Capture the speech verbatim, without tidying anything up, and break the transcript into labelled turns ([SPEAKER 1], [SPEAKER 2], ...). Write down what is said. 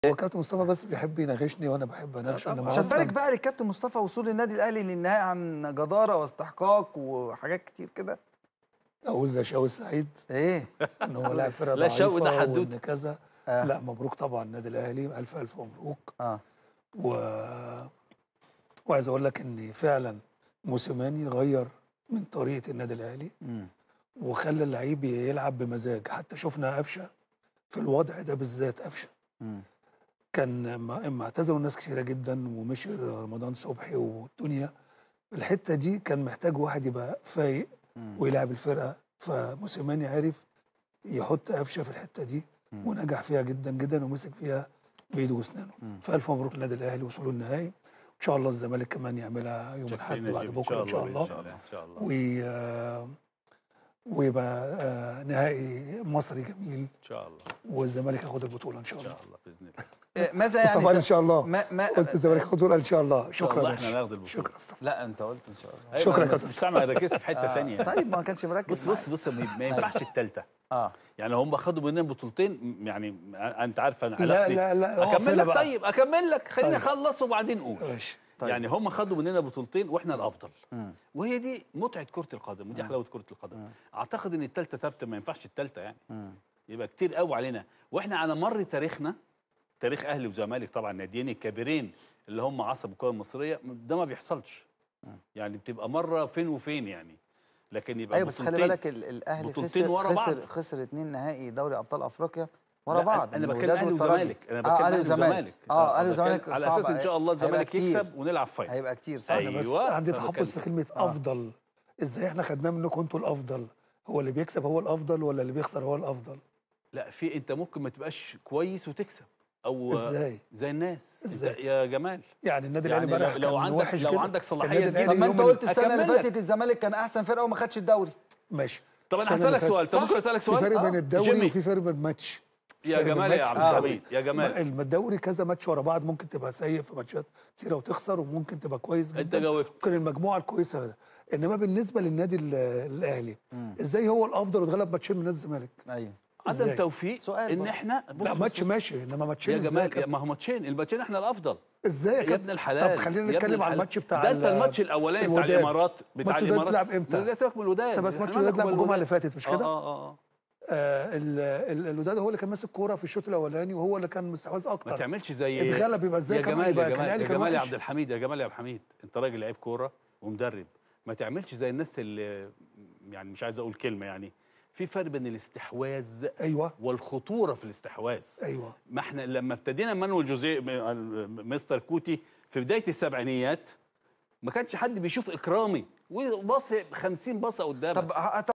[SPEAKER 1] هو كابتن مصطفى بس بيحب يناغشني وانا بحب اناغشه. انما
[SPEAKER 2] عشان بالك بقى للكابتن مصطفى وصول النادي الاهلي للنهائي عن جداره واستحقاق وحاجات كتير كده.
[SPEAKER 1] اقول زي شوقي سعيد
[SPEAKER 2] ايه
[SPEAKER 1] ان هو لاعب فرقه
[SPEAKER 3] لا شوقي ده
[SPEAKER 1] ضعيفه
[SPEAKER 3] حدوته.
[SPEAKER 1] وان كذا.
[SPEAKER 2] آه.
[SPEAKER 1] لا مبروك طبعا النادي الاهلي، الف الف مبروك.
[SPEAKER 2] اه
[SPEAKER 1] و... وعايز اقول لك ان فعلا موسيماني غير من طريقه النادي الاهلي
[SPEAKER 2] امم
[SPEAKER 1] وخلى اللعيب يلعب بمزاج. حتى شفنا قفشه في الوضع ده بالذات. قفشه
[SPEAKER 2] امم
[SPEAKER 1] كان اما اعتزلوا ناس كثيره جدا ومشي رمضان صبحي والدنيا، الحته دي كان محتاج واحد يبقى فايق ويلعب الفرقه. فموسيماني عرف يحط قفشه في الحته دي ونجح فيها جدا جدا ومسك فيها بايده واسنانه. فالف مبروك للنادي الاهلي وصوله النهائي. ان شاء الله الزمالك كمان يعملها يوم الاحد بعد بكره ان شاء الله.
[SPEAKER 3] ان شاء الله.
[SPEAKER 1] و ويبقى آه نهائي مصري جميل
[SPEAKER 3] ان شاء الله.
[SPEAKER 1] والزمالك ياخد البطوله ان شاء الله.
[SPEAKER 3] ان شاء الله باذن الله.
[SPEAKER 2] إيه ماذا يعني
[SPEAKER 1] مصطفى ان شاء الله.
[SPEAKER 2] ما ما
[SPEAKER 1] قلت الزمالك ياخد البطوله ان شاء الله. شكرا
[SPEAKER 3] احنا ناخد البطوله.
[SPEAKER 1] شكرا مصطفى.
[SPEAKER 2] لا انت قلت ان شاء الله.
[SPEAKER 3] أيوة
[SPEAKER 1] شكرا يا
[SPEAKER 3] بس
[SPEAKER 1] كابتن.
[SPEAKER 3] مش سامع، ركزت في حته ثانيه.
[SPEAKER 2] طيب ما كانش مركز.
[SPEAKER 3] بص بص بص ما ينفعش الثالثه.
[SPEAKER 2] اه
[SPEAKER 3] يعني هم خدوا مننا بطولتين، يعني انت عارف انا
[SPEAKER 1] لا
[SPEAKER 3] علاقتي.
[SPEAKER 1] لا لا هو
[SPEAKER 3] اكمل
[SPEAKER 1] فين
[SPEAKER 3] لك
[SPEAKER 1] بقى؟
[SPEAKER 3] طيب اكمل لك خليني
[SPEAKER 1] طيب.
[SPEAKER 3] اخلص وبعدين قول.
[SPEAKER 1] ماشي.
[SPEAKER 2] طيب.
[SPEAKER 3] يعني هم خدوا مننا بطولتين واحنا الافضل.
[SPEAKER 2] مم.
[SPEAKER 3] وهي دي متعه كره القدم ودي حلاوه كره القدم.
[SPEAKER 2] مم.
[SPEAKER 3] اعتقد ان الثالثه ثابته، ما ينفعش الثالثه يعني.
[SPEAKER 2] مم.
[SPEAKER 3] يبقى كتير قوي علينا. واحنا على مر تاريخنا، تاريخ اهلي وزمالك طبعا ناديين الكبيرين اللي هم عصب الكره المصريه، ده ما بيحصلش. يعني بتبقى مره فين وفين يعني. لكن يبقى
[SPEAKER 2] ايوه بس خلي بالك ال- الاهلي
[SPEAKER 3] بطولتين
[SPEAKER 2] خسر
[SPEAKER 3] ورا بعض.
[SPEAKER 2] خسر خسر اتنين نهائي دوري ابطال افريقيا ورا
[SPEAKER 3] لا،
[SPEAKER 2] بعض.
[SPEAKER 3] انا بتكلم
[SPEAKER 2] الوداد
[SPEAKER 3] اهلي
[SPEAKER 2] والترجي.
[SPEAKER 3] وزمالك. انا
[SPEAKER 2] اه
[SPEAKER 3] بتكلم
[SPEAKER 2] اهلي
[SPEAKER 3] اهلي وزمالك.
[SPEAKER 2] اه اهلي
[SPEAKER 3] بتكلم
[SPEAKER 2] وزمالك
[SPEAKER 3] على
[SPEAKER 2] صعب.
[SPEAKER 3] اساس ان شاء الله
[SPEAKER 2] هيبقى
[SPEAKER 3] الزمالك
[SPEAKER 2] كتير.
[SPEAKER 3] يكسب ونلعب فاينل.
[SPEAKER 2] هيبقى كتير صح.
[SPEAKER 1] انا بس
[SPEAKER 3] أيوة.
[SPEAKER 1] عندي
[SPEAKER 3] أنا
[SPEAKER 1] تحفظ في
[SPEAKER 3] بتكلم
[SPEAKER 1] كلمه
[SPEAKER 2] آه.
[SPEAKER 1] افضل. ازاي احنا خدناه منكم انتوا الافضل؟ هو اللي بيكسب هو الافضل ولا اللي بيخسر هو الافضل؟
[SPEAKER 3] لا، في انت ممكن ما تبقاش كويس وتكسب او
[SPEAKER 1] ازاي؟
[SPEAKER 3] زي الناس.
[SPEAKER 1] إزاي؟
[SPEAKER 3] انت يا جمال
[SPEAKER 1] يعني النادي
[SPEAKER 3] يعني
[SPEAKER 1] الاهلي امبارح
[SPEAKER 3] لو- لو
[SPEAKER 1] كان
[SPEAKER 3] عندك-
[SPEAKER 1] وحش
[SPEAKER 3] لو
[SPEAKER 1] كده.
[SPEAKER 3] عندك صلاحية
[SPEAKER 1] النادي
[SPEAKER 3] تجيب-
[SPEAKER 1] الأهلي
[SPEAKER 2] طب ما
[SPEAKER 1] يوم
[SPEAKER 2] انت
[SPEAKER 1] ال-
[SPEAKER 2] قلت السنه اللي
[SPEAKER 3] أكمل لك.
[SPEAKER 2] فاتت الزمالك كان احسن فرقه وما خدش الدوري.
[SPEAKER 1] ماشي.
[SPEAKER 3] طب انا
[SPEAKER 1] السنة اللي
[SPEAKER 3] هسالك سؤال.
[SPEAKER 1] فاتت.
[SPEAKER 3] طب ممكن اسالك
[SPEAKER 1] في
[SPEAKER 3] سؤال؟
[SPEAKER 1] فرق
[SPEAKER 3] آه.
[SPEAKER 1] بين الدوري
[SPEAKER 3] جيمي.
[SPEAKER 1] وفي فرق بين الماتش.
[SPEAKER 3] يا
[SPEAKER 1] فرق
[SPEAKER 3] جمال
[SPEAKER 1] بين
[SPEAKER 3] يا
[SPEAKER 1] ماتش
[SPEAKER 3] عبد
[SPEAKER 1] والدوري.
[SPEAKER 3] الحميد يا جمال.
[SPEAKER 1] الم- الدوري كذا ماتش ورا بعض ممكن تبقى سيء في ماتشات كتيره وتخسر وممكن تبقى كويس جدا.
[SPEAKER 3] انت جاوبت.
[SPEAKER 1] ممكن المجموعه الكويسه ده. انما بالنسبه للنادي ال- الاهلي ازاي هو الافضل واتغلب ماتشين من نادي الزمالك؟
[SPEAKER 2] ايوه
[SPEAKER 3] عدم
[SPEAKER 1] إزاي؟
[SPEAKER 3] توفيق
[SPEAKER 2] سؤال
[SPEAKER 3] ان
[SPEAKER 2] برضه.
[SPEAKER 3] احنا بص
[SPEAKER 1] لا
[SPEAKER 3] بص
[SPEAKER 1] ماتش
[SPEAKER 3] بص.
[SPEAKER 1] ماشي انما ماتشين
[SPEAKER 3] يا
[SPEAKER 1] ازاي يا
[SPEAKER 3] جمال يا-
[SPEAKER 1] كابتن؟
[SPEAKER 3] ما هو ماتشين، الماتشين احنا الافضل.
[SPEAKER 1] ازاي يا
[SPEAKER 3] يا
[SPEAKER 1] كابتن؟
[SPEAKER 3] ابن الحلال.
[SPEAKER 1] طب خلينا
[SPEAKER 3] يا ابن
[SPEAKER 1] نتكلم على
[SPEAKER 3] الحلال.
[SPEAKER 1] الماتش بتاع
[SPEAKER 3] ده انت
[SPEAKER 1] ال-
[SPEAKER 3] الماتش الاولاني بتاع
[SPEAKER 1] الوداد.
[SPEAKER 3] الامارات بتاع
[SPEAKER 1] الماتش ده
[SPEAKER 3] الامارات
[SPEAKER 1] اتلعب امتى؟
[SPEAKER 3] لا سيبك من الوداد.
[SPEAKER 1] بس
[SPEAKER 3] إحنا
[SPEAKER 1] ماتش
[SPEAKER 3] مالنا
[SPEAKER 1] الوداد لعب
[SPEAKER 3] ومال
[SPEAKER 1] الجمعه اللي
[SPEAKER 3] الوداد؟
[SPEAKER 1] فاتت مش
[SPEAKER 3] اه
[SPEAKER 1] كده؟
[SPEAKER 3] اه اه
[SPEAKER 1] آه ال- ال- الوداد هو اللي كان ماسك كوره في الشوط الاولاني وهو اللي كان مستحوذ اكتر.
[SPEAKER 3] ما تعملش زي
[SPEAKER 1] اتغلب يبقى ازاي
[SPEAKER 3] يا
[SPEAKER 1] كمان
[SPEAKER 3] جمال
[SPEAKER 1] يبقى
[SPEAKER 3] يا
[SPEAKER 1] كان
[SPEAKER 3] جمال
[SPEAKER 1] الاهلي
[SPEAKER 3] يا
[SPEAKER 1] كان
[SPEAKER 3] جمال يا
[SPEAKER 1] وحش.
[SPEAKER 3] عبد الحميد يا جمال يا عبد الحميد، انت راجل لعيب كوره ومدرب. ما تعملش زي الناس اللي يعني مش عايز اقول كلمه يعني. في فرق بين الاستحواذ
[SPEAKER 1] ايوه
[SPEAKER 3] والخطوره في الاستحواذ.
[SPEAKER 1] ايوه.
[SPEAKER 3] ما احنا لما ابتدينا مانويل جوزيه مستر كوتي في بدايه السبعينيات ما كانش حد بيشوف اكرامي وباص خمسين باصه قدامك.
[SPEAKER 2] طب